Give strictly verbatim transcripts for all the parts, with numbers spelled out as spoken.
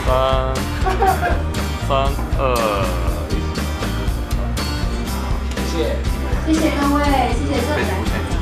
三三二， 谢谢， 谢谢各位，谢谢社长。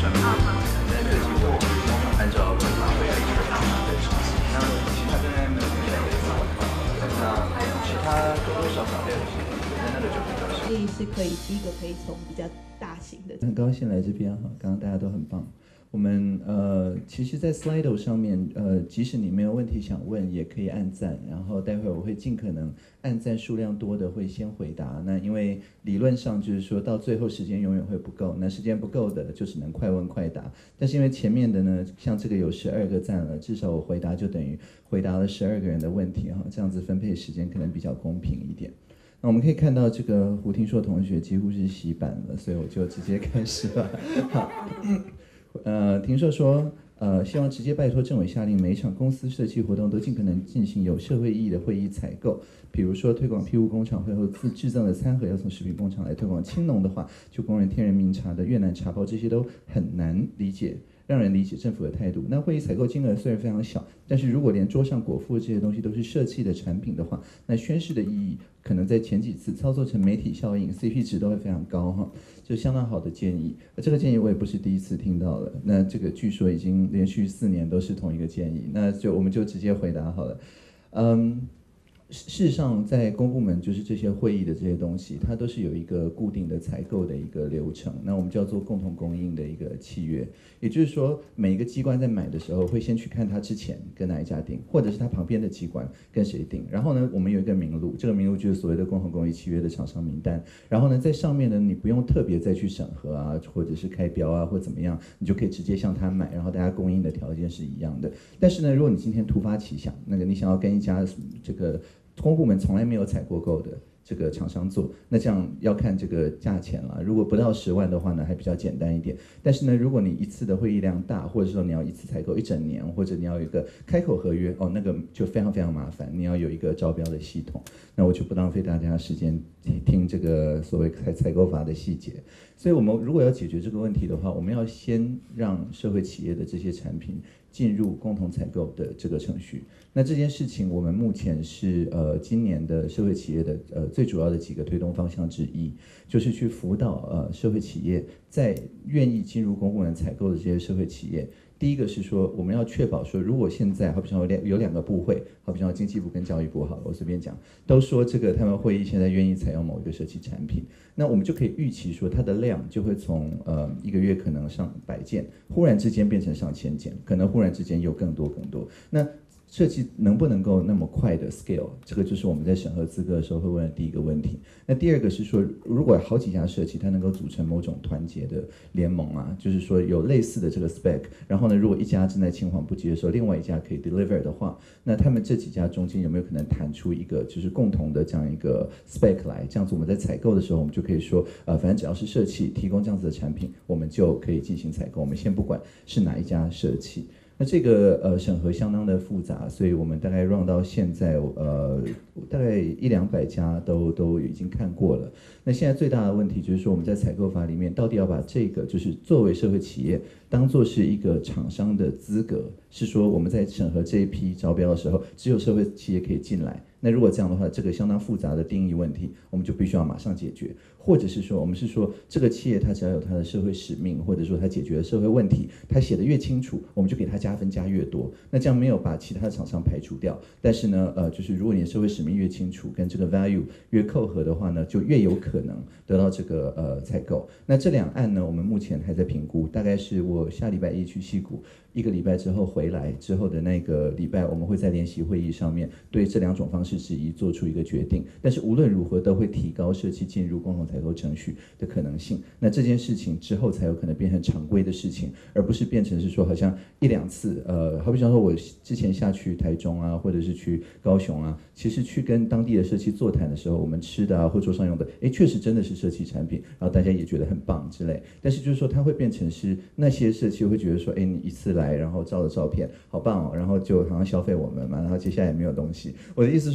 按照文法会的一个大的事情，那其他跟没有没有那其他多多少少都有一些，那那个就比较少。 所以是可以第一个可以从比较大型的。 很高兴来这边哈，刚刚大家都很棒。我们呃，其实，在 Slido 上面，呃，即使你没有问题想问，也可以按赞。然后待会儿我会尽可能按赞数量多的会先回答。那因为理论上就是说到最后时间永远会不够，那时间不够的就只能快问快答。但是因为前面的呢，像这个有十二个赞了，至少我回答就等于回答了十二个人的问题哈，这样子分配时间可能比较公平一点。那我们可以看到这个胡听硕同学几乎是洗版了，所以我就直接开始吧。好。呃，听说说，呃，希望直接拜托政委下令，每一场公司设计活动都尽可能进行有社会意义的会议采购。比如说，推广庇护工厂会后自制赠的餐盒要从食品工厂来推广青农的话，就工人天然茗茶的越南茶包，这些都很难理解。让人理解政府的态度。那会议采购金额虽然非常小，但是如果连桌上果腹这些东西都是社企的产品的话，那宣示的意义可能在前几次操作成媒体效应 ，C P 值都会非常高哈，就相当好的建议。这个建议我也不是第一次听到了，那这个据说已经连续四年都是同一个建议，那就我们就直接回答好了，嗯。事实上，在公部门就是这些会议的这些东西，它都是有一个固定的采购的一个流程。那我们叫做共同供应的一个契约，也就是说，每一个机关在买的时候，会先去看他之前跟哪一家订，或者是他旁边的机关跟谁订。然后呢，我们有一个名录，这个名录就是所谓的共同供应契约的厂商名单。然后呢，在上面呢，你不用特别再去审核啊，或者是开标啊，或怎么样，你就可以直接向他买，然后大家供应的条件是一样的。但是呢，如果你今天突发奇想，那个你想要跟一家这个公部门从来没有采过购的这个厂商做，那这样要看这个价钱了。如果不到十万的话呢，还比较简单一点。但是呢，如果你一次的会议量大，或者说你要一次采购一整年，或者你要有一个开口合约，哦，那个就非常非常麻烦。你要有一个招标的系统，那我就不浪费大家时间听这个所谓采采购法的细节。所以我们如果要解决这个问题的话，我们要先让社会企业的这些产品进入共同采购的这个程序。那这件事情，我们目前是呃今年的社会企业的呃最主要的几个推动方向之一，就是去辅导呃社会企业在愿意进入公部门采购的这些社会企业。第一个是说，我们要确保说，如果现在好比说有两有两个部会，好比说经济部跟教育部好了，我随便讲，都说这个他们会议现在愿意采用某一个设计产品，那我们就可以预期说，它的量就会从呃一个月可能上百件，忽然之间变成上千件，可能忽然之间有更多更多。那设计能不能够那么快的 scale， 这个就是我们在审核资格的时候会问的第一个问题。那第二个是说，如果好几家设计它能够组成某种团结的联盟啊，就是说有类似的这个 spec， 然后呢，如果一家正在青黄不接的时候，另外一家可以 deliver 的话，那他们这几家中间有没有可能谈出一个就是共同的这样一个 spec 来？这样子我们在采购的时候，我们就可以说，呃，反正只要是社企提供这样子的产品，我们就可以进行采购。我们先不管是哪一家社企。那这个呃审核相当的复杂，所以我们大概 run 到现在，呃，大概一两百家都都已经看过了。那现在最大的问题就是说，我们在采购法里面到底要把这个就是作为社会企业当做是一个厂商的资格，是说我们在审核这一批招标的时候，只有社会企业可以进来。那如果这样的话，这个相当复杂的定义问题，我们就必须要马上解决。或者是说，我们是说这个企业它只要有它的社会使命，或者说它解决了社会问题，它写得越清楚，我们就给它加分加越多。那这样没有把其他的厂商排除掉，但是呢，呃，就是如果你的社会使命越清楚，跟这个 value 越扣合的话呢，就越有可能得到这个呃采购。那这两案呢，我们目前还在评估，大概是我下礼拜一去矽谷，一个礼拜之后回来之后的那个礼拜，我们会在联席会议上面对这两种方式之一做出一个决定。但是无论如何，都会提高社企进入共同采购程序的可能性。那这件事情之后才有可能变成常规的事情，而不是变成是说好像一两次，呃，好比方说我之前下去台中啊，或者是去高雄啊，其实去跟当地的社企座谈的时候，我们吃的啊或桌上用的，哎，确实真的是社企产品，然后大家也觉得很棒之类。但是就是说，它会变成是那些社企会觉得说，哎，你一次来，然后照了照片，好棒哦，然后就好像消费我们嘛，然后接下来也没有东西。我的意思说，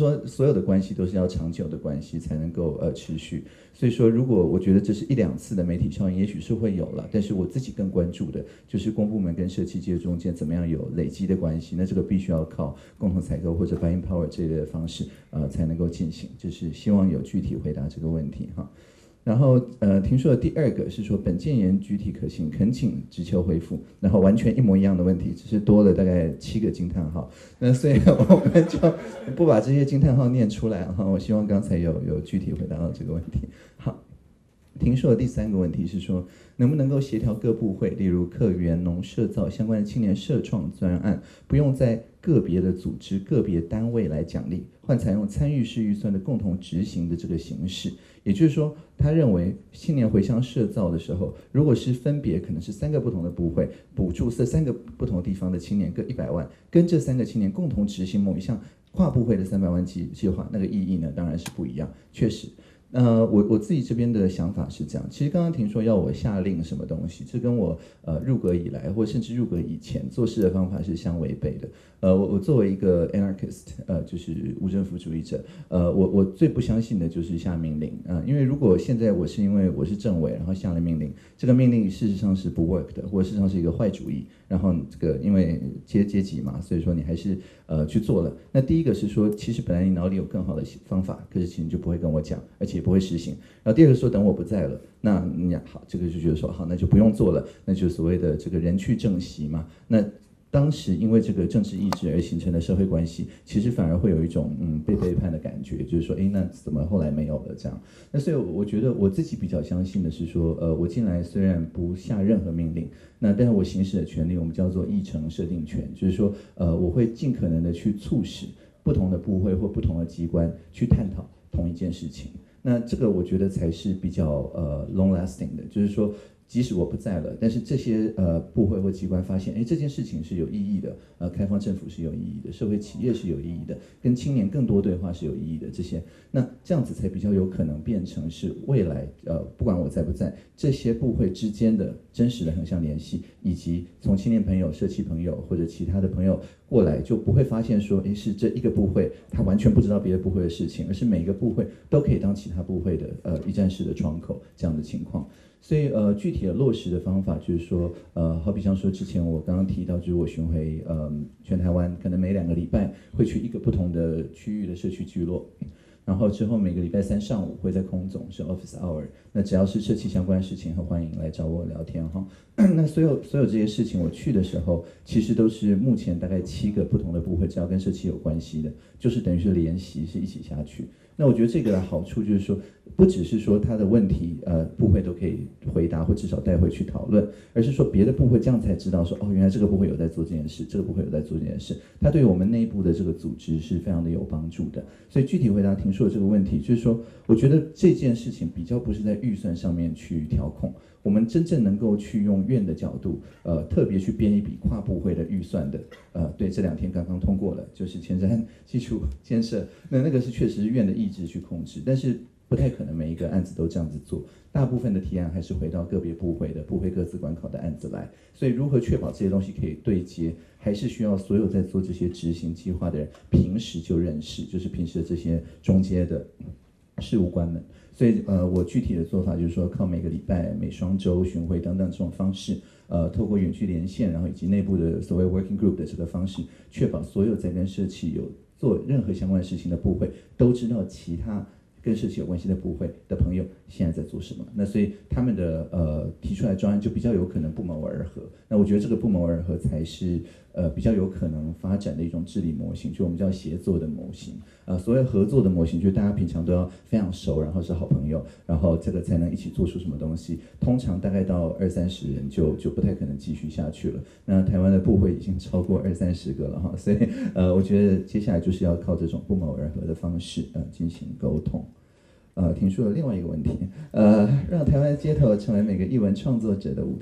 说所有的关系都是要长久的关系才能够呃持续。所以说，如果我觉得这是一两次的媒体效应，也许是会有了，但是我自己更关注的就是公部门跟社企界中间怎么样有累积的关系，那这个必须要靠共同采购或者 buying power 这类的方式呃才能够进行，就是希望有具体回答这个问题哈。然后呃，听说的第二个是说本建言具体可行，恳请直求回复。然后完全一模一样的问题，只是多了大概七个惊叹号。那所以我们就不把这些惊叹号念出来哈。我希望刚才有有具体回答到这个问题。好，听说的第三个问题是说，能不能够协调各部会，例如客源、农社造相关的青年社创专案，不用在个别的组织、个别单位来奖励，换采用参与式预算的共同执行的这个形式。也就是说，他认为青年回乡社造的时候，如果是分别可能是三个不同的部会补助这三个不同地方的青年各一百万，跟这三个青年共同执行某一项跨部会的三百万计计划，那个意义呢当然是不一样。确实。呃，我我自己这边的想法是这样，其实刚刚听说要我下令什么东西，这跟我呃入阁以来，或甚至入阁以前做事的方法是相违背的。呃，我我作为一个 anarchist， 呃，就是无政府主义者，呃，我我最不相信的就是下命令啊、呃，因为如果现在我是因为我是政委，然后下了命令，这个命令事实上是不 work 的，或者事实上是一个坏主意，然后这个因为阶阶级嘛，所以说你还是呃去做了。那第一个是说，其实本来你脑里有更好的方法，可是其实你就不会跟我讲，而且也不会实行。然后第二个说等我不在了，那你好，这个就觉得说好，那就不用做了，那就是所谓的这个人去政席嘛。那当时因为这个政治意志而形成的社会关系，其实反而会有一种嗯被背叛的感觉，就是说，哎，那怎么后来没有了这样？那所以我觉得我自己比较相信的是说，呃，我进来虽然不下任何命令，那但是我行使的权利我们叫做议程设定权，就是说，呃，我会尽可能的去促使不同的部会或不同的机关去探讨同一件事情。那这个我觉得才是比较呃 long lasting 的，就是说。即使我不在了，但是这些呃部会或机关发现，哎，这件事情是有意义的，呃，开放政府是有意义的，社会企业是有意义的，跟青年更多对话是有意义的，这些，那这样子才比较有可能变成是未来呃，不管我在不在，这些部会之间的真实的横向联系，以及从青年朋友、社企朋友或者其他的朋友过来，就不会发现说，哎，是这一个部会他完全不知道别的部会的事情，而是每个部会都可以当其他部会的呃一站式的窗口这样的情况。所以呃，具体的落实的方法就是说，呃，好比像说之前我刚刚提到，就是我巡回呃全台湾，可能每两个礼拜会去一个不同的区域的社区聚落，然后之后每个礼拜三上午会在空总是 office hour， 那只要是社企相关的事情，很欢迎来找我聊天哈。那所有所有这些事情我去的时候，其实都是目前大概七个不同的部会，只要跟社企有关系的，就是等于是联席是一起下去。那我觉得这个的好处就是说，不只是说他的问题，呃，部会都可以回答，或至少带回去讨论，而是说别的部会这样才知道说，哦，原来这个部会有在做这件事，这个部会有在做这件事，它对于我们内部的这个组织是非常的有帮助的。所以具体回答庭硕的这个问题，就是说，我觉得这件事情比较不是在预算上面去调控，我们真正能够去用院的角度，呃，特别去编一笔跨部会的预算的，呃，对，这两天刚刚通过了，就是前瞻基础建设，那那个是确实是院的意志去控制，但是不太可能每一个案子都这样子做，大部分的提案还是回到个别部会的部会各自管考的案子来，所以如何确保这些东西可以对接，还是需要所有在做这些执行计划的人平时就认识，就是平时的这些中阶的事务官们。所以呃，我具体的做法就是说，靠每个礼拜、每双周巡回等等这种方式，呃，透过远距连线，然后以及内部的所谓 working group 的这个方式，确保所有在跟社企有做任何相关事情的部会都知道其他跟社企有关系的部会的朋友现在在做什么。那所以他们的呃提出来的专案就比较有可能不谋而合。那我觉得这个不谋而合才是呃比较有可能发展的一种治理模型，就我们叫协作的模型。呃，所谓合作的模型，就是大家平常都要非常熟，然后是好朋友，然后这个才能一起做出什么东西。通常大概到二三十人就就不太可能继续下去了。那台湾的部会已经超过二三十个了哈，所以呃，我觉得接下来就是要靠这种不谋而合的方式呃进行沟通。呃，听说了另外一个问题，呃，让台湾街头成为每个艺文创作者的舞台，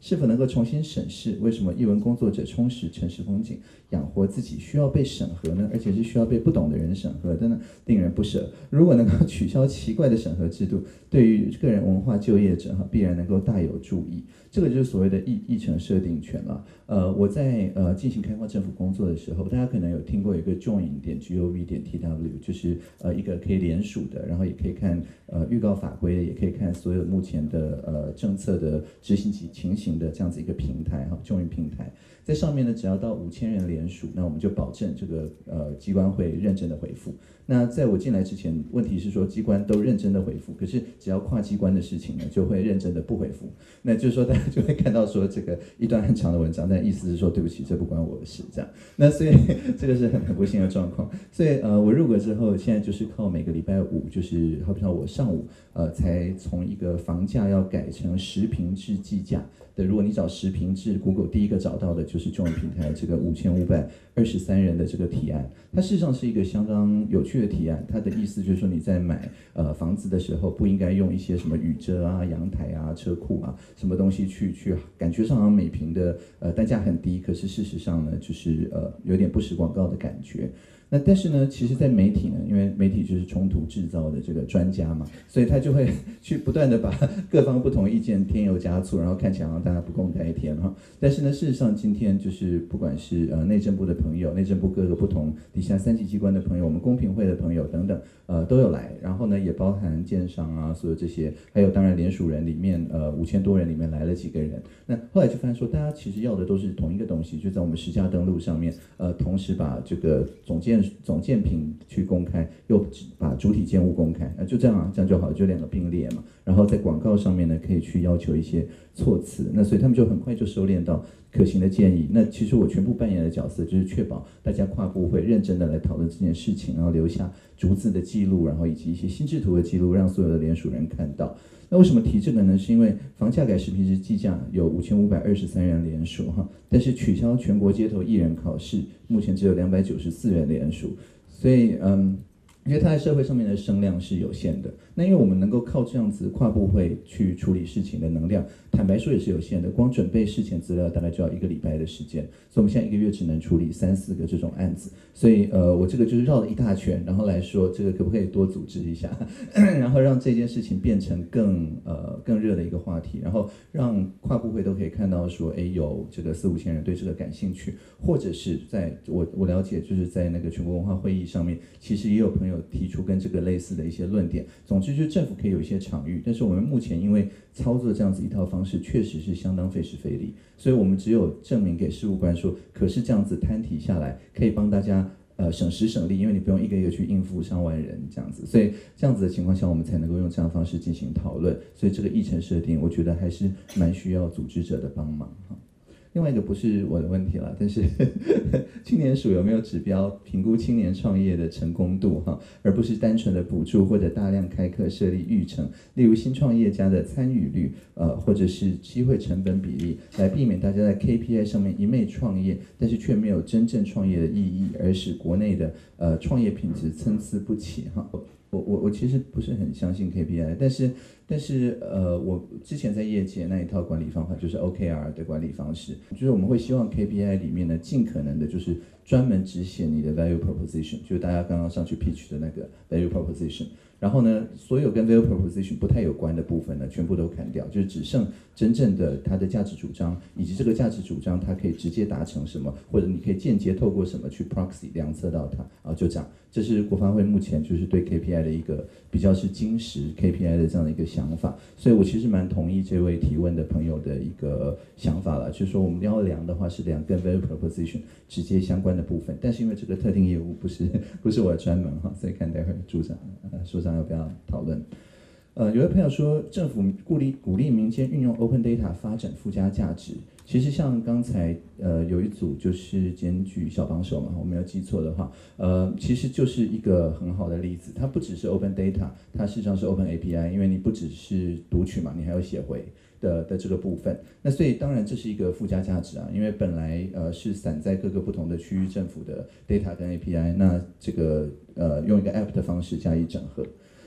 是否能够重新审视为什么艺文工作者充实城市风景、养活自己需要被审核呢？而且是需要被不懂的人审核的呢？令人不舍。如果能够取消奇怪的审核制度，对于个人文化就业者哈，必然能够大有助益。这个就是所谓的议议程设定权了。呃，我在呃进行开发政府工作的时候，大家可能有听过有一个 join 点 gov 点 tw， 就是呃一个可以联署的，然后也可以看呃预告法规的，也可以看所有目前的呃政策的执行情情形的这样子一个平台哈 join 平台。在上面呢，只要到五千人联署，那我们就保证这个呃机关会认真的回复。那在我进来之前，问题是说机关都认真的回复，可是只要跨机关的事情呢，就会认真的不回复。那就是说大家就会看到说这个一段很长的文章，但意思是说对不起，这不关我的事这样。那所以这个是很很不幸的状况。所以呃我入阁之后，现在就是靠每个礼拜五，就是好比说我上午呃才从一个房价要改成实坪制计价。对，如果你找实坪制 ，Google 第一个找到的就是中文平台这个五千五百二十三人的这个提案，它事实上是一个相当有趣的提案。它的意思就是说你在买呃房子的时候，不应该用一些什么雨遮啊、阳台啊、车库啊什么东西去去，感觉上好像每平的呃单价很低，可是事实上呢，就是呃有点不实广告的感觉。那但是呢，其实，在媒体呢，因为媒体就是冲突制造的这个专家嘛，所以他就会去不断的把各方不同意见添油加醋，然后看起来好像大家不共戴天哈。但是呢，事实上今天就是不管是呃内政部的朋友、内政部各个不同底下三级机关的朋友、我们公平会的朋友等等，呃都有来。然后呢，也包含建商啊，所有这些，还有当然联署人里面呃五千多人里面来了几个人。那后来就发现说，大家其实要的都是同一个东西，就在我们实价登录上面，呃，同时把这个总建总建品去公开，又把主体建物公开，那就这样啊，这样就好，就两个并列嘛。然后在广告上面呢，可以去要求一些措辞，那所以他们就很快就收敛到可行的建议。那其实我全部扮演的角色就是确保大家跨部会认真的来讨论这件事情，然后留下逐字的记录，然后以及一些心智图的记录，让所有的联署人看到。那为什么提这个呢？是因为房价改实坪制计价有五千五百二十三人联署哈，但是取消全国街头艺人考试，目前只有两百九十四人联署，所以嗯。因为它在社会上面的声量是有限的，那因为我们能够靠这样子跨部会去处理事情的能量，坦白说也是有限的。光准备事前资料大概就要一个礼拜的时间，所以我们现在一个月只能处理三四个这种案子。所以呃，我这个就是绕了一大圈，然后来说这个可不可以多组织一下，然后让这件事情变成更呃更热的一个话题，然后让跨部会都可以看到说，哎，有这个四五千人对这个感兴趣，或者是在我我了解就是在那个全国文化会议上面，其实也有朋友提出跟这个类似的一些论点。总之就是政府可以有一些场域，但是我们目前因为操作这样子一套方式确实是相当费时费力，所以我们只有证明给事务官说，可是这样子摊提下来可以帮大家呃省时省力，因为你不用一个一个去应付上万人这样子，所以这样子的情况下我们才能够用这样的方式进行讨论。所以这个议程设定我觉得还是蛮需要组织者的帮忙哈。另外一个不是我的问题了，但是青年署有没有指标评估青年创业的成功度哈，而不是单纯的补助或者大量开课设立育成，例如新创业家的参与率，呃，或者是机会成本比例，来避免大家在 K P I 上面一昧创业，但是却没有真正创业的意义，而使国内的呃创业品质参差不齐哈。我我我其实不是很相信 K P I， 但是但是呃，我之前在业界那一套管理方法就是 O K R 的管理方式，就是我们会希望 K P I 里面呢，尽可能的就是专门只写你的 value proposition， 就是大家刚刚上去 pitch 的那个 value proposition。然后呢，所有跟 value proposition 不太有关的部分呢，全部都砍掉，就是只剩真正的它的价值主张，以及这个价值主张它可以直接达成什么，或者你可以间接透过什么去 proxy 量测到它啊，就这样。这是国发会目前就是对 K P I 的一个比较是精实 K P I 的这样的一个想法，所以我其实蛮同意这位提问的朋友的一个想法了，就是说我们要量的话是量跟 value proposition 直接相关的部分，但是因为这个特定业务不是不是我的专门哈，所以看待会组长呃署长要不要讨论。呃，有位朋友说，政府鼓励鼓励民间运用 Open Data 发展附加价值。其实像刚才呃有一组就是检举小帮手嘛，我没有记错的话，呃，其实就是一个很好的例子。它不只是 Open Data， 它事实上是 Open A P I， 因为你不只是读取嘛，你还有写回的的这个部分。那所以当然这是一个附加价值啊，因为本来呃是散在各个不同的区域政府的 data 跟 A P I， 那这个呃用一个 app 的方式加以整合。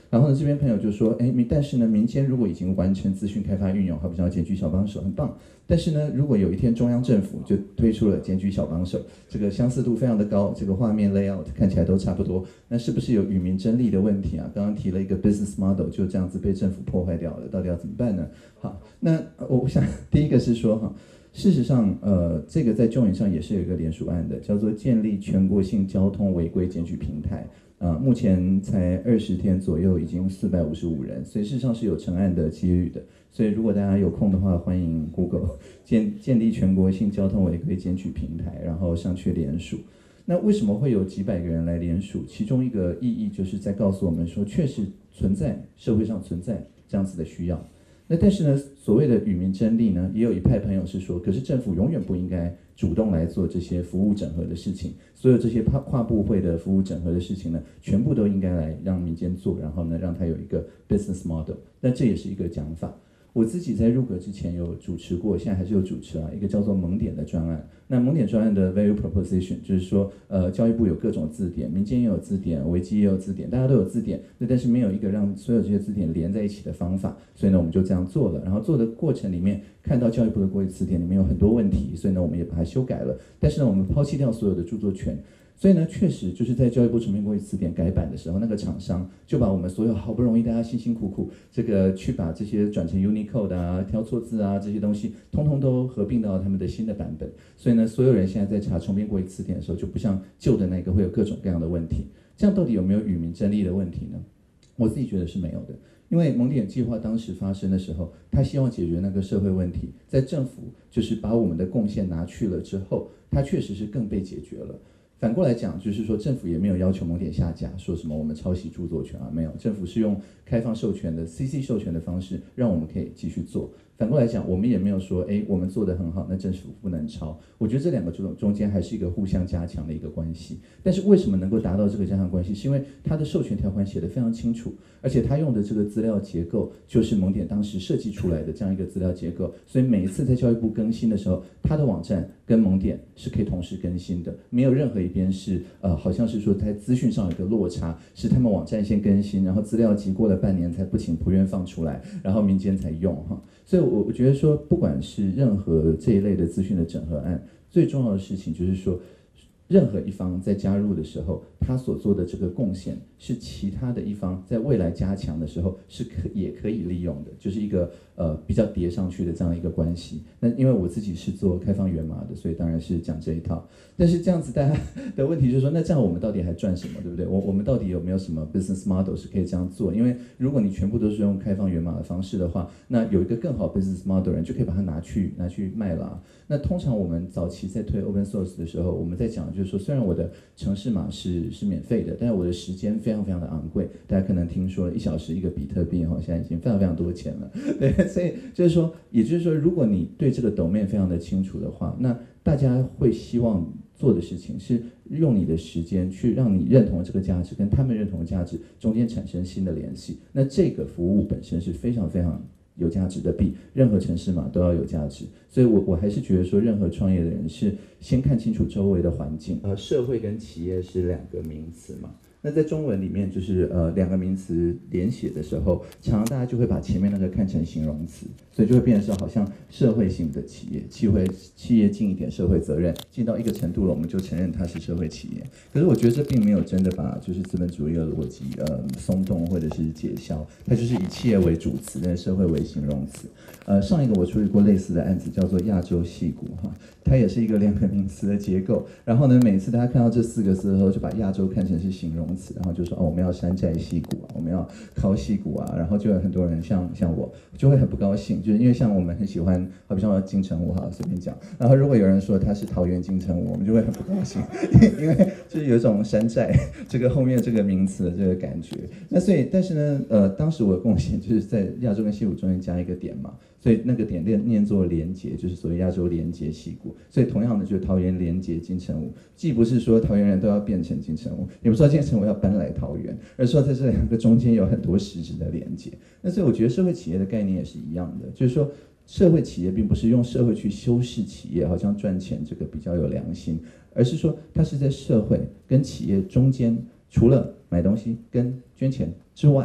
然后呢，这边朋友就说，哎，但是呢，民间如果已经完成资讯开发运用，好比像检举小帮手，很棒。但是呢，如果有一天中央政府就推出了检举小帮手，这个相似度非常的高，这个画面 layout 看起来都差不多，那是不是有与民争利的问题啊？刚刚提了一个 business model 就这样子被政府破坏掉了，到底要怎么办呢？好，那我想第一个是说哈。事实上，呃，这个在 Join 上也是有一个联署案的，叫做建立全国性交通违规检举平台。啊、呃，目前才二十天左右，已经四百五十五人，所以事实上是有成案的几率的。所以如果大家有空的话，欢迎 Google 建建立全国性交通违规检举平台，然后上去联署。那为什么会有几百个人来联署？其中一个意义就是在告诉我们说，确实存在社会上存在这样子的需要。那但是呢，所谓的与民争利呢，也有一派朋友是说，可是政府永远不应该主动来做这些服务整合的事情，所有这些跨跨部会的服务整合的事情呢，全部都应该来让民间做，然后呢，让它有一个 business model。那这也是一个讲法。我自己在入阁之前有主持过，现在还是有主持啊，一个叫做蒙点的专案。那蒙点专案的 value proposition 就是说，呃，教育部有各种字典，民间也有字典，维基也有字典，大家都有字典，那但是没有一个让所有这些字典连在一起的方法，所以呢，我们就这样做了。然后做的过程里面，看到教育部的国语词典里面有很多问题，所以呢，我们也把它修改了。但是呢，我们抛弃掉所有的著作权。所以呢，确实就是在教育部重编国语词典改版的时候，那个厂商就把我们所有好不容易大家辛辛苦苦这个去把这些转成 Unicode 啊、挑错字啊这些东西，通通都合并到他们的新的版本。所以呢，所有人现在在查重编国语词典的时候，就不像旧的那个会有各种各样的问题。这样到底有没有与民争利的问题呢？我自己觉得是没有的。因为蒙点计划当时发生的时候，他希望解决那个社会问题，在政府就是把我们的贡献拿去了之后，它确实是更被解决了。反过来讲，就是说政府也没有要求蒙点下架，说什么我们抄袭著作权啊，没有，政府是用开放授权的 C C 授权的方式，让我们可以继续做。反过来讲，我们也没有说，哎，我们做得很好，那政府不能抄。我觉得这两个中中间还是一个互相加强的一个关系。但是为什么能够达到这个加强关系？是因为它的授权条款写得非常清楚，而且它用的这个资料结构就是蒙点当时设计出来的这样一个资料结构，所以每一次在教育部更新的时候，它的网站跟蒙点是可以同时更新的，没有任何一边是呃，好像是说在资讯上有一个落差，是他们网站先更新，然后资料集过了半年才不请不愿放出来，然后民间才用哈。所以我我觉得说，不管是任何这一类的资讯的整合案，最重要的事情就是说，任何一方在加入的时候，他所做的这个贡献是其他的一方在未来加强的时候是可也可以利用的，就是一个呃比较叠上去的这样一个关系。那因为我自己是做开放源码的，所以当然是讲这一套。但是这样子大家的问题就是说，那这样我们到底还赚什么，对不对？我我们到底有没有什么 business model 是可以这样做？因为如果你全部都是用开放源码的方式的话，那有一个更好 business model 的人就可以把它拿去拿去卖了啊。那通常我们早期在推 open source 的时候，我们在讲就是说，虽然我的程式码是是免费的，但是我的时间非常非常的昂贵。大家可能听说了一小时一个比特币哈，现在已经非常非常多钱了。对，所以就是说，也就是说，如果你对这个 domain 非常的清楚的话，那大家会希望做的事情是用你的时间去让你认同这个价值跟他们认同的价值中间产生新的联系。那这个服务本身是非常非常有价值的，比任何程式码都要有价值。所以我我还是觉得说，任何创业的人是先看清楚周围的环境。呃，社会跟企业是两个名词嘛。那在中文里面，就是呃两个名词连写的时候，常常大家就会把前面那个看成形容词，所以就会变成是好像社会性的企业，企会企业尽一点社会责任，尽到一个程度了，我们就承认它是社会企业。可是我觉得这并没有真的把就是资本主义的逻辑呃松动或者是解消，它就是以企业为主词，但社会为形容词。呃，上一个我处理过类似的案子，叫做亚洲矽谷哈，它也是一个两个名词的结构。然后呢，每次大家看到这四个字的时候，就把亚洲看成是形容词，然后就说哦，我们要山寨矽谷啊，我们要靠矽谷啊，然后就有很多人像像我就会很不高兴，就是因为像我们很喜欢，好比像金城武哈，随便讲。然后如果有人说他是桃园金城武，我们就会很不高兴，因为就是有一种山寨这个后面这个名词的这个感觉。那所以，但是呢，呃，当时我的贡献就是在亚洲跟矽谷中间加一个点嘛。所以那个点念念作连结，就是所谓亚洲连结矽谷。所以同样的，就是桃园连结金城武，既不是说桃园人都要变成金城武，也不是说金城武要搬来桃园，而是说在这两个中间有很多实质的连结。那所以我觉得社会企业的概念也是一样的，就是说社会企业并不是用社会去修饰企业，好像赚钱这个比较有良心，而是说它是在社会跟企业中间，除了买东西跟捐钱之外。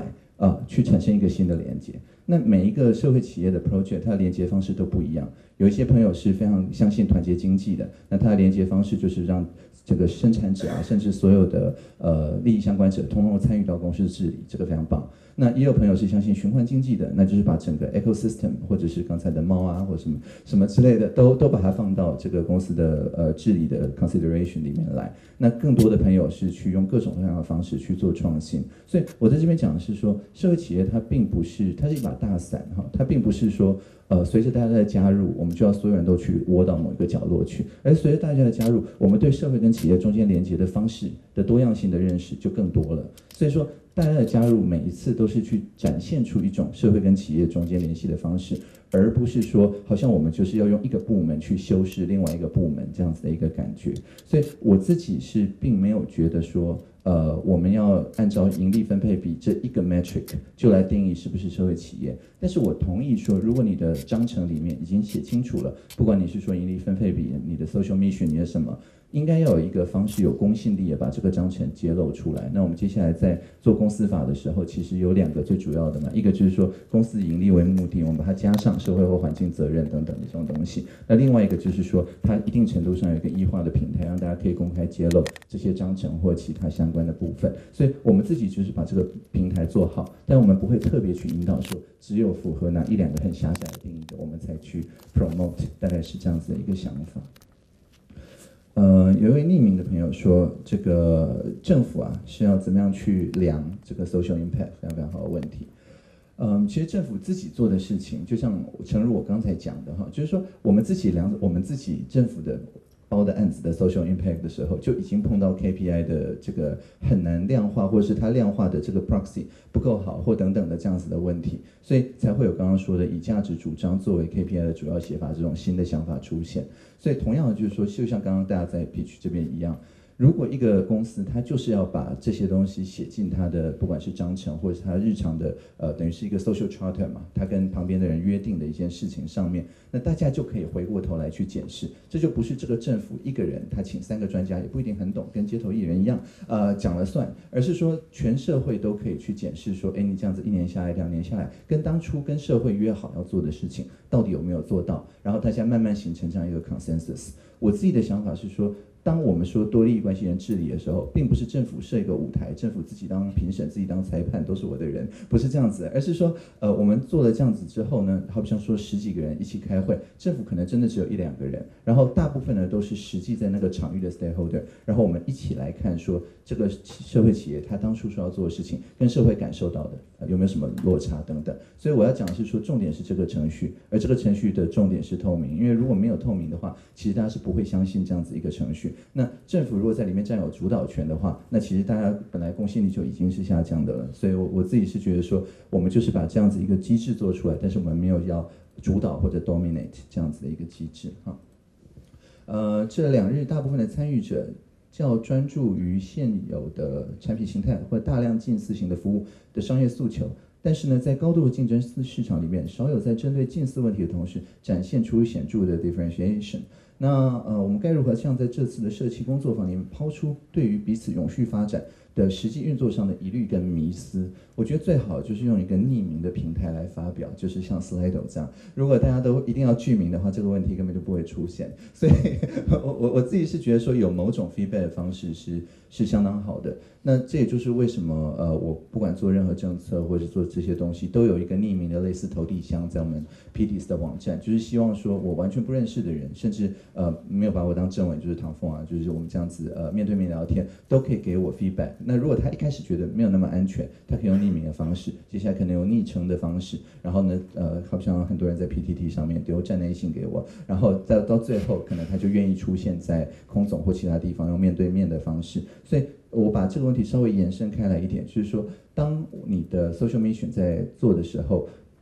啊、呃、去产生一个新的连接。那每一个社会企业的 project， 它的连接方式都不一样。有一些朋友是非常相信团结经济的，那它的连接方式就是让这个生产者啊，甚至所有的呃利益相关者，通通参与到公司治理，这个非常棒。那也有朋友是相信循环经济的，那就是把整个 ecosystem 或者是刚才的猫啊，或什么什么之类的，都都把它放到这个公司的呃治理的 consideration 里面来。那更多的朋友是去用各种各样的方式去做创新。所以我在这边讲的是说，社会企业它并不是，它是一把大伞哈，它并不是说呃随着大家的加入，我们就要所有人都去窝到某一个角落去，而随着大家的加入，我们对社会跟企业中间连接的方式的多样性的认识就更多了。所以说，大家的加入每一次都是去展现出一种社会跟企业中间联系的方式，而不是说好像我们就是要用一个部门去修饰另外一个部门这样子的一个感觉。所以我自己是并没有觉得说，呃，我们要按照盈利分配比这一个 metric 就来定义是不是社会企业。但是我同意说，如果你的章程里面已经写清楚了，不管你是说盈利分配比、你的 social mission、你的什么，应该要有一个方式有公信力，也把这个章程揭露出来。那我们接下来在做公司法的时候，其实有两个最主要的嘛，一个就是说公司盈利为目的，我们把它加上社会或环境责任等等的这种东西。那另外一个就是说，它一定程度上有一个异化的平台，让大家可以公开揭露这些章程或其他相关的部分。所以我们自己就是把这个平台做好，但我们不会特别去引导说，只有符合哪一两个很狭窄的定义的，我们才去 promote， 大概是这样子的一个想法。呃，有一位匿名的朋友说，这个政府啊是要怎么样去量这个 social impact， 非常非常好的问题。嗯，其实政府自己做的事情，就像诚如我刚才讲的哈，就是说我们自己量我们自己政府的包的案子的 social impact 的时候，就已经碰到 K P I 的这个很难量化，或者是它量化的这个 proxy 不够好，或等等的这样子的问题，所以才会有刚刚说的以价值主张作为 K P I 的主要写法这种新的想法出现。所以同样的就是说，就像刚刚大家在 pitch 这边一样，如果一个公司它就是要把这些东西写进它的不管是章程或者是它日常的呃等于是一个 social charter 嘛，它跟旁边的人约定的一件事情上面，那大家就可以回过头来去检视，这就不是这个政府一个人他请三个专家也不一定很懂，跟街头艺人一样呃讲了算，而是说全社会都可以去检视说，哎，你这样子一年下来两年下来，跟当初跟社会约好要做的事情到底有没有做到，然后大家慢慢形成这样一个 consensus。我自己的想法是说，当我们说多利益关系人治理的时候，并不是政府设一个舞台，政府自己当评审，自己当裁判，都是我的人，不是这样子，而是说，呃，我们做了这样子之后呢，好比像说十几个人一起开会，政府可能真的只有一两个人，然后大部分呢都是实际在那个场域的 stakeholder， 然后我们一起来看说，这个社会企业他当初说要做的事情，跟社会感受到的、呃、有没有什么落差等等。所以我要讲的是说，重点是这个程序，而这个程序的重点是透明，因为如果没有透明的话，其实大家是不会相信这样子一个程序。那政府如果在里面占有主导权的话，那其实大家本来公信力就已经是下降的了。所以我我自己是觉得说，我们就是把这样子一个机制做出来，但是我们没有要主导或者 dominate 这样子的一个机制哈。呃，这两日大部分的参与者较专注于现有的产品形态或大量近似型的服务的商业诉求。但是呢，在高度竞争市场里面，少有在针对近似问题的同时，展现出显著的 differentiation。那呃，我们该如何像在这次的社企工作坊里面抛出对于彼此永续发展的实际运作上的疑虑跟迷思？我觉得最好就是用一个匿名的平台来发表，就是像 Slido 这样。如果大家都一定要具名的话，这个问题根本就不会出现。所以我我我自己是觉得说，有某种 feedback 的方式是是相当好的。那这也就是为什么呃，我不管做任何政策或者做这些东西，都有一个匿名的类似投递箱在我们 P T S 的网站，就是希望说我完全不认识的人，甚至呃没有把我当政委，就是唐凤啊，就是我们这样子呃面对面聊天，都可以给我 feedback。那如果他一开始觉得没有那么安全，他可以用匿名的方式，接下来可能用昵称的方式，然后呢呃好像很多人在 P T T 上面丢站内信给我，然后再到最后可能他就愿意出现在空总或其他地方，用面对面的方式。所以我把这个问题稍微延伸开来一点，就是说，当你的 social mission 在做的时候，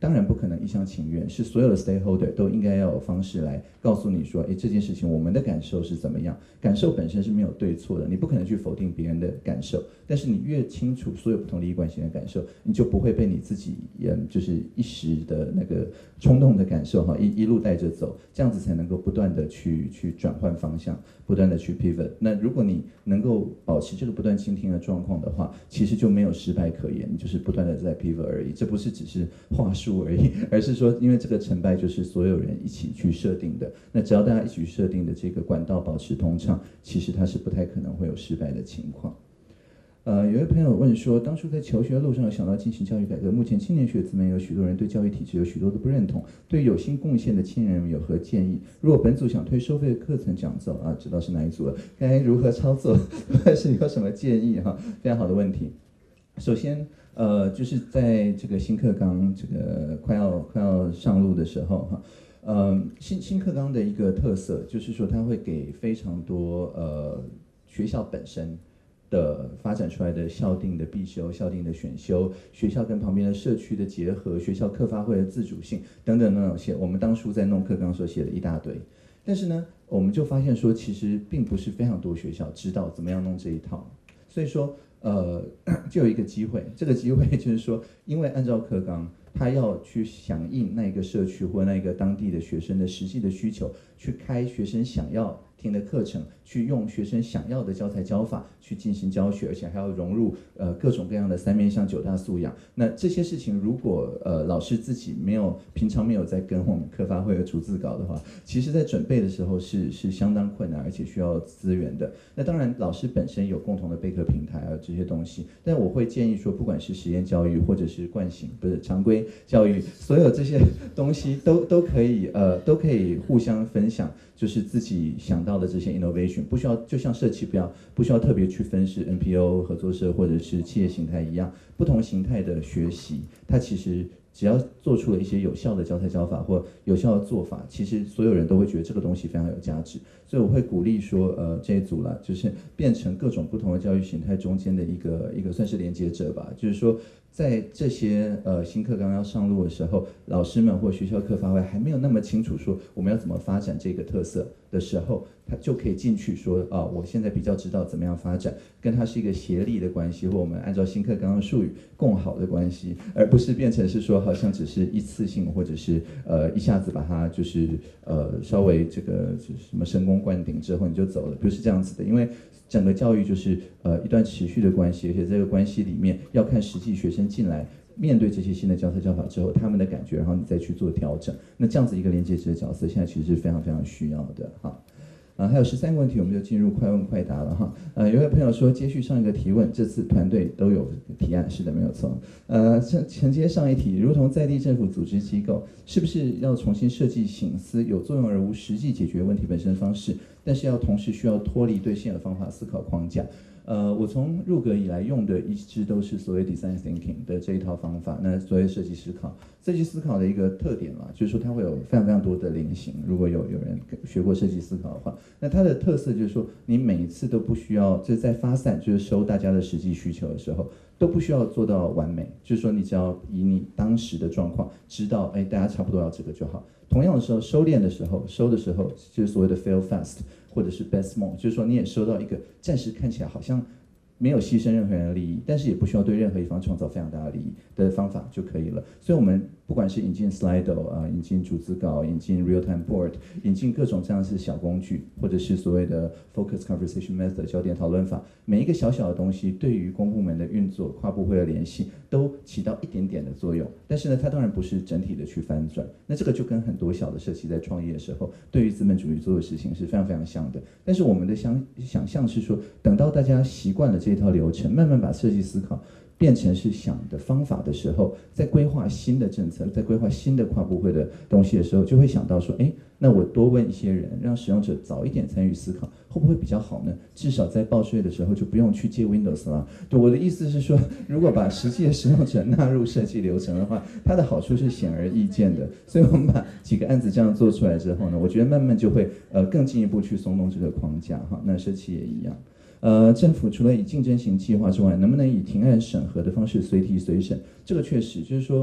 当然不可能一厢情愿，是所有的 stakeholder 都应该要有方式来告诉你说，哎，这件事情我们的感受是怎么样？感受本身是没有对错的，你不可能去否定别人的感受，但是你越清楚所有不同利益关系人的感受，你就不会被你自己嗯就是一时的那个冲动的感受哈一一路带着走，这样子才能够不断的去去转换方向，不断的去 pivot。那如果你能够保持这个不断倾听的状况的话，其实就没有失败可言，你就是不断的在 pivot 而已。这不是只是话术而已，而是说，因为这个成败就是所有人一起去设定的。那只要大家一起去设定的这个管道保持通畅，其实它是不太可能会有失败的情况。呃，有位朋友问说，当初在求学路上有想到进行教育改革，目前青年学子们有许多人对教育体制有许多的不认同，对有心贡献的青年人有何建议？如果本组想推收费的课程讲座啊，知道是哪一组了，该如何操作？或是有什么建议哈？非常好的问题。首先，呃，就是在这个新课纲这个快要快要上路的时候哈，呃，新新课纲的一个特色就是说，它会给非常多呃学校本身的发展出来的校定的必修、校定的选修、学校跟旁边的社区的结合、学校课发会的自主性等等那种写，我们当初在弄课纲时候写了一大堆，但是呢，我们就发现说，其实并不是非常多学校知道怎么样弄这一套，所以说。呃，就有一个机会，这个机会就是说，因为按照课纲，他要去响应那个社区或那个当地的学生的实际的需求，去开学生想要听的课程，去用学生想要的教材教法去进行教学，而且还要融入呃各种各样的三面向九大素养。那这些事情，如果呃老师自己没有平常没有在跟我们课发会和逐字稿的话，其实在准备的时候是是相当困难，而且需要资源的。那当然，老师本身有共同的备课平台啊这些东西，但我会建议说，不管是实验教育或者是惯性不是常规教育，所有这些东西都都可以呃都可以互相分享。就是自己想到的这些 innovation， 不需要就像社企不要不需要特别去分是 N P O 合作社或者是企业形态一样，不同形态的学习，它其实只要做出了一些有效的教材教法或有效的做法，其实所有人都会觉得这个东西非常有价值。所以我会鼓励说，呃，这一组啦，就是变成各种不同的教育形态中间的一个一个算是连接者吧，就是说。在这些呃新课纲要上路的时候，老师们或学校课发会还没有那么清楚说我们要怎么发展这个特色的时候，他就可以进去说啊，我现在比较知道怎么样发展，跟它是一个协力的关系，或我们按照新课纲的术语共好的关系，而不是变成是说好像只是一次性或者是呃一下子把它就是呃稍微这个就是什么神功灌顶之后你就走了，不是这样子的，因为。整个教育就是呃一段持续的关系，而且这个关系里面要看实际学生进来面对这些新的教材教法之后他们的感觉，然后你再去做调整。那这样子一个连接者的角色，现在其实是非常非常需要的哈。啊，还有十三个问题，我们就进入快问快答了哈。呃，有位朋友说，接续上一个提问，这次团队都有提案，是的，没有错。呃，承承接上一题，如同在地政府组织机构，是不是要重新设计省思有作用而无实际解决问题本身的方式？但是要同时需要脱离对现有方法思考框架。呃，我从入阁以来用的一直都是所谓 design thinking 的这一套方法。那所谓设计思考，设计思考的一个特点啦，就是说它会有非常非常多的菱形。如果有有人学过设计思考的话，那它的特色就是说，你每一次都不需要，就是在发散，就是收大家的实际需求的时候，都不需要做到完美。就是说，你只要以你当时的状况，知道，哎，大家差不多要这个就好。同样的时候，收敛的时候，收的时候，就是所谓的 fail fast。或者是 best small， 就是说你也收到一个暂时看起来好像没有牺牲任何人的利益，但是也不需要对任何一方创造非常大的利益的方法就可以了。所以我们不管是引进 Slido 啊，引进逐字稿，引进 real time board， 引进各种这样是小工具，或者是所谓的 focus conversation method 焦点讨论法，每一个小小的东西对于公部门的运作、跨部会的联系都起到一点点的作用。但是呢，它当然不是整体的去翻转。那这个就跟很多小的社企在创业的时候，对于资本主义做的事情是非常非常像的。但是我们的想想象是说，等到大家习惯了这套流程，慢慢把设计思考变成是想的方法的时候，在规划新的政策，在规划新的跨部会的东西的时候，就会想到说，哎，那我多问一些人，让使用者早一点参与思考，会不会比较好呢？至少在报税的时候就不用去借 Windows 了。对，我的意思是说，如果把实际的使用者纳入设计流程的话，它的好处是显而易见的。所以我们把几个案子这样做出来之后呢，我觉得慢慢就会呃更进一步去松动这个框架哈。那设计也一样。呃，政府除了以竞争型计划之外，能不能以停案审核的方式随提随审？这个确实就是说，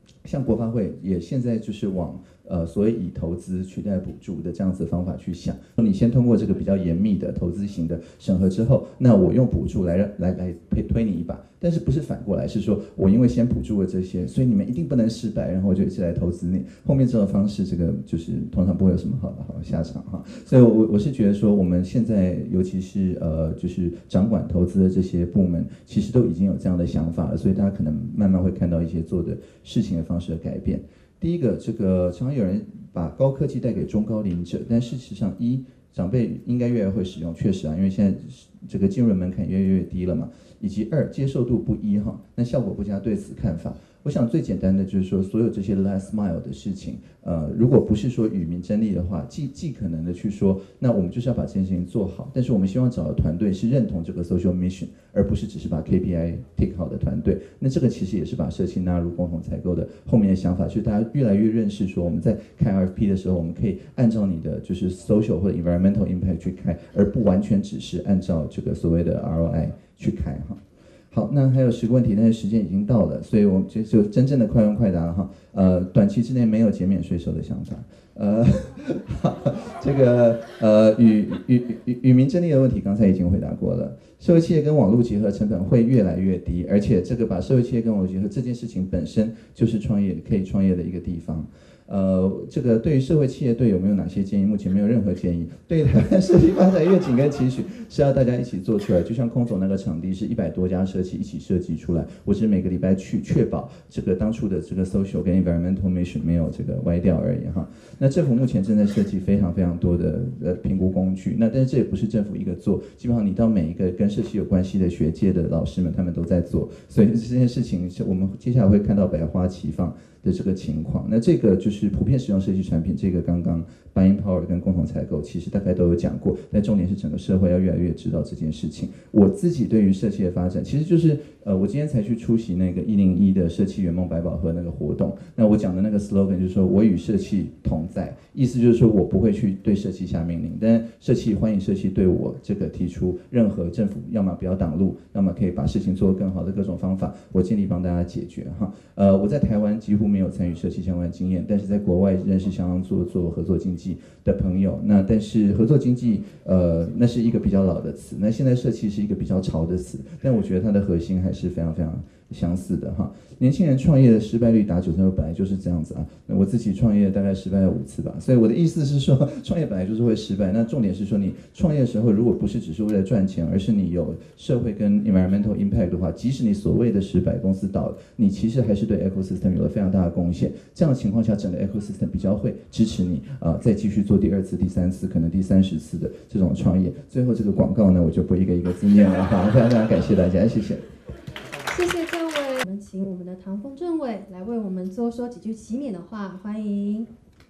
像国发会也现在就是往呃所谓以投资取代补助的这样子的方法去想，你先通过这个比较严密的投资型的审核之后，那我用补助来让来来推推你一把，但是不是反过来，是说我因为先补助了这些，所以你们一定不能失败，然后我就一起来投资你。后面这种方式，这个就是通常不会有什么好的好的下场哈。所以我我是觉得说，我们现在尤其是呃就是掌管投资的这些部门，其实都已经有这样的想法了，所以大家可能慢慢会看到一些做的事情的方式的改变。第一个，这个常常有人把高科技带给中高龄者，但事实上，一长辈应该越来越会使用，确实啊，因为现在这个进入门槛越来越低了嘛，以及二接受度不一哈，那效果不佳，对此看法。我想最简单的就是说，所有这些 last mile 的事情，呃，如果不是说与民争利的话，尽尽可能的去说，那我们就是要把这件事情做好。但是我们希望找的团队是认同这个 social mission， 而不是只是把 K P I tick 好的团队。那这个其实也是把社企纳入共同采购的后面的想法，就是大家越来越认识说，我们在开 R F P 的时候，我们可以按照你的就是 social 或者 environmental impact 去开，而不完全只是按照这个所谓的 R O I 去开哈。好，那还有十个问题，但是时间已经到了，所以我们就就真正的快问快答了哈。呃，短期之内没有减免税收的想法。呃，这个呃与与与与民争利的问题，刚才已经回答过了。社会企业跟网络结合成本会越来越低，而且这个把社会企业跟网络结合这件事情本身就是创业可以创业的一个地方。呃，这个对于社会企业队有没有哪些建议？目前没有任何建议。对于台湾社企发展愿景跟期许是要大家一起做出来，就像空总那个场地是一百多家社企一起设计出来，我是每个礼拜去确保这个当初的这个 social 跟 environmental mission 没有这个歪掉而已哈。那政府目前正在设计非常非常多的呃评估工具，那但是这也不是政府一个做，基本上你到每一个跟社企有关系的学界的老师们，他们都在做，所以这件事情是我们接下来会看到百花齐放的这个情况。那这个就是普遍使用社区产品，这个刚刚 Buying Power 跟共同采购其实大概都有讲过，但重点是整个社会要越来越知道这件事情。我自己对于社企的发展，其实就是呃，我今天才去出席那个一零一的社企圆梦百宝盒那个活动，那我讲的那个 slogan 就是说我与社企同在，意思就是说我不会去对社企下命令，但社企欢迎社企对我这个提出任何政府要么不要挡路，要么可以把事情做得更好的各种方法，我尽力帮大家解决哈。呃，我在台湾几乎没有参与社企相关经验，但是在国外认识相当多做合作经济的朋友。那但是合作经济，呃，那是一个比较老的词，那现在社企是一个比较潮的词，但我觉得它的核心还是非常非常相似的哈。年轻人创业的失败率达九成六，本来就是这样子啊。我自己创业大概失败了五次吧，所以我的意思是说，创业本来就是会失败。那重点是说，你创业的时候，如果不是只是为了赚钱，而是你有社会跟 environmental impact 的话，即使你所谓的失败，公司倒了，你其实还是对 ecosystem 有了非常大的贡献。这样的情况下，整个 ecosystem 比较会支持你啊、呃，再继续做第二次、第三次，可能第三十次的这种创业。最后这个广告呢，我就不一个一个字念了哈。非常非常感谢大家，谢谢。 谢谢政委，我们请我们的唐凤政委来为我们多说几句启勉的话，欢迎。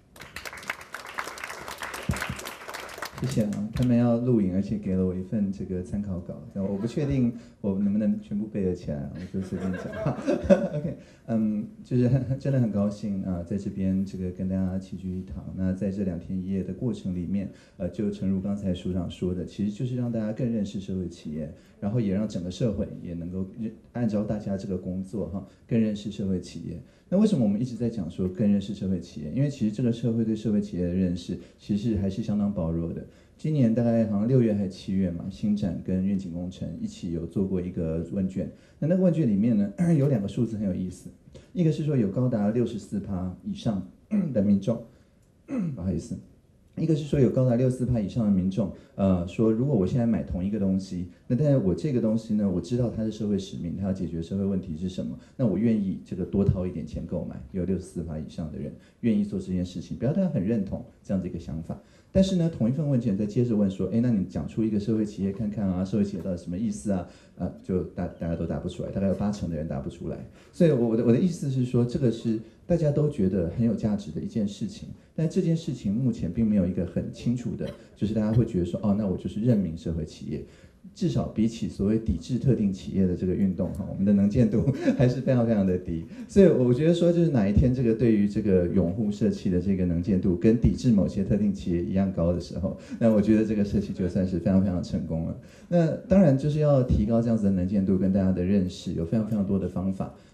谢谢啊，他们要录影，而且给了我一份这个参考稿，我不确定我能不能全部背得起来，我就随便讲。OK， 嗯，就是真的很高兴啊，在这边这个跟大家齐聚一堂。那在这两天一夜的过程里面，呃，就诚如刚才署长说的，其实就是让大家更认识社会企业，然后也让整个社会也能够按照大家这个工作哈，更认识社会企业。那为什么我们一直在讲说更认识社会企业？因为其实这个社会对社会企业的认识，其实还是相当薄弱的。今年大概好像六月还是七月嘛，星展跟愿景工程一起有做过一个问卷。那那个问卷里面呢，有两个数字很有意思，一个是说有高达六十四趴以上的民众，不好意思。一个是说有高达六十四趴以上的民众，呃，说如果我现在买同一个东西，那但是我这个东西呢，我知道它是社会使命，它要解决社会问题是什么，那我愿意这个多掏一点钱购买。有六十四趴以上的人愿意做这件事情，不要大家很认同这样的一个想法。但是呢，同一份问卷再接着问说，哎，那你讲出一个社会企业看看啊，社会企业到底什么意思啊？啊，就大大家都答不出来，大概有八成的人答不出来。所以我的我的意思是说，这个是大家都觉得很有价值的一件事情，但这件事情目前并没有一个很清楚的，就是大家会觉得说，哦，那我就是认明社会企业。至少比起所谓抵制特定企业的这个运动哈，我们的能见度还是非常非常的低。所以我觉得说，就是哪一天这个对于这个拥护社企的这个能见度跟抵制某些特定企业一样高的时候，那我觉得这个社企就算是非常非常成功了。那当然就是要提高这样子的能见度跟大家的认识，有非常非常多的方法。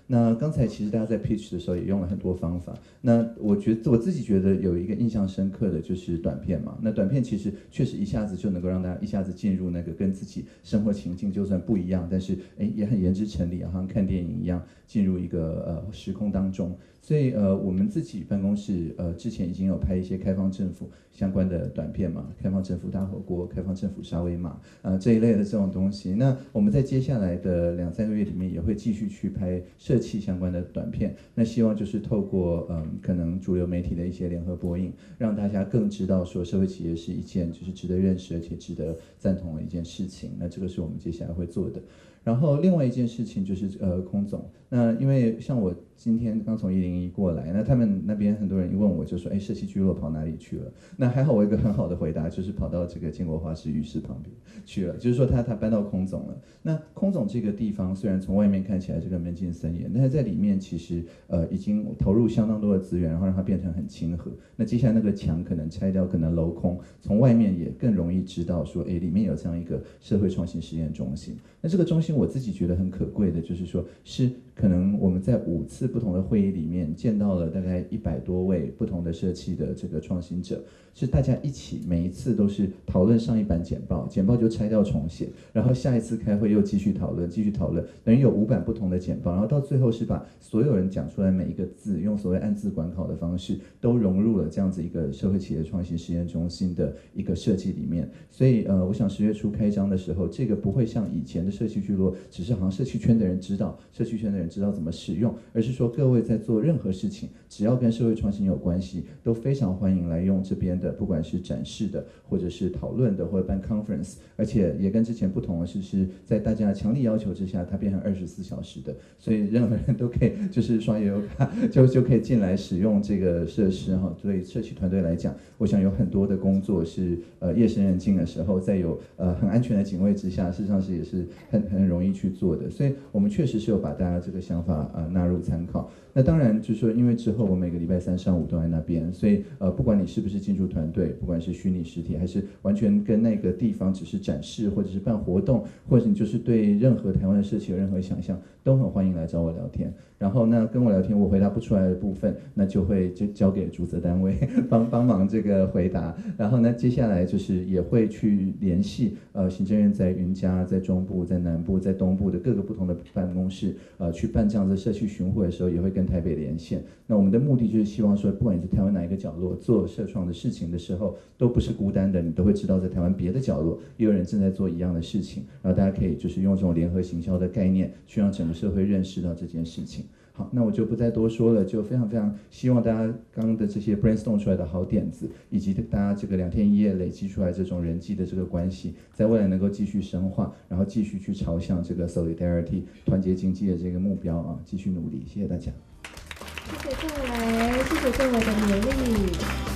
那刚才其实大家在 pitch 的时候也用了很多方法。那我觉得我自己觉得有一个印象深刻的就是短片嘛。那短片其实确实一下子就能够让大家一下子进入那个跟自己生活情境就算不一样，但是哎也很言之成理，好像看电影一样进入一个呃时空当中。所以呃我们自己办公室呃之前已经有拍一些开放政府相关的短片嘛，开放政府大火锅、开放政府沙威玛啊、呃、这一类的这种东西。那我们在接下来的两三个月里面也会继续去拍社企相关的短片。那希望就是透过嗯可能主流媒体的一些联合播映，让大家更知道说社会企业是一件就是值得认识而且值得赞同的一件事情。那这个是我们接下来会做的。然后另外一件事情就是呃空总，那因为像我今天刚从一零一过来，那他们那边很多人一问我就说，哎，社企聚落跑哪里去了？那还好我有一个很好的回答，就是跑到这个建国花市浴室旁边去了，就是说他他搬到空总了。那空总这个地方虽然从外面看起来这个门禁森严，但是在里面其实呃已经投入相当多的资源，然后让它变成很亲和。那接下来那个墙可能拆掉，可能镂空，从外面也更容易知道说，哎，里面有这样一个社会创新实验中心。那这个中心我自己觉得很可贵的，就是说是可能我们在五次不同的会议里面见到了大概一百多位不同的社企的这个创新者，是大家一起每一次都是讨论上一版简报，简报就拆掉重写，然后下一次开会又继续讨论，继续讨论，等于有五版不同的简报，然后到最后是把所有人讲出来每一个字，用所谓按字管考的方式，都融入了这样子一个社会企业创新实验中心的一个设计里面。所以呃，我想十月初开张的时候，这个不会像以前的社企聚落，只是好像社区圈的人知道，社区圈的人知道怎么使用，而是说各位在做任何事情，只要跟社会创新有关系，都非常欢迎来用这边的，不管是展示的，或者是讨论的，或者办 conference， 而且也跟之前不同的是，是在大家强力要求之下，它变成二十四小时的，所以任何人都可以就是刷悠游卡就就可以进来使用这个设施哈。对社企团队来讲，我想有很多的工作是呃夜深人静的时候，在有呃很安全的警卫之下，事实上是也是很很容易去做的。所以我们确实是有把大家这个想法啊、呃、纳入参考。那当然就是说，因为之后我每个礼拜三上午都在那边，所以呃不管你是不是进驻团队，不管是虚拟实体，还是完全跟那个地方只是展示，或者是办活动，或者你就是对任何台湾的社企有任何想象，都很欢迎来找我聊天。然后那跟我聊天，我回答不出来的部分，那就会就交给主责单位帮帮忙这个回答。然后呢，接下来就是也会去联系呃行政院在云嘉、在中部、在南部、在东部的各个不同的办公室，呃去办这样的社区巡回的时候，也会跟台北连线。那我们的目的就是希望说，不管你在台湾哪一个角落做社创的事情的时候，都不是孤单的，你都会知道在台湾别的角落也有人正在做一样的事情。然后大家可以就是用这种联合行销的概念，去让整个社会认识到这件事情。好，那我就不再多说了，就非常非常希望大家刚刚的这些 brainstorm 出来的好点子，以及大家这个两天一夜累积出来这种人际的这个关系，在未来能够继续深化，然后继续去朝向这个 solidarity 团结经济的这个目标啊，继续努力。谢谢大家。 谢谢政委，谢谢政委的勉励。